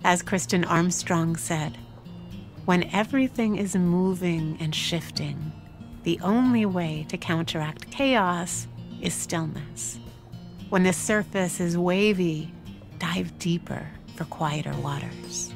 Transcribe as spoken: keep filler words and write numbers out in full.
As Kristen Armstrong said, when everything is moving and shifting, the only way to counteract chaos is stillness. When the surface is wavy, dive deeper for quieter waters.